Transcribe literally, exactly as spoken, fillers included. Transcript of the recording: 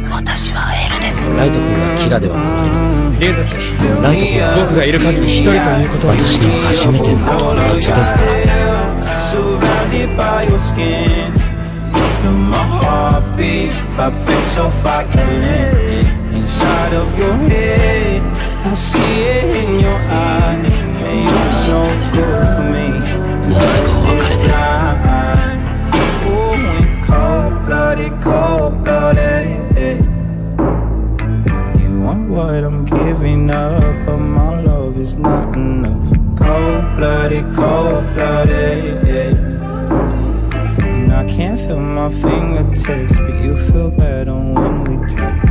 私はエルです。 ライト君がキラでは困ります。 龍崎、 ライト君は僕がいる限り一人ということは私の初めての友達ですから。もうすぐお別れです。 What I'm giving up, but my love is not enough. Cold-blooded, cold-blooded. And I can't feel my fingertips, but you feel better when we touch.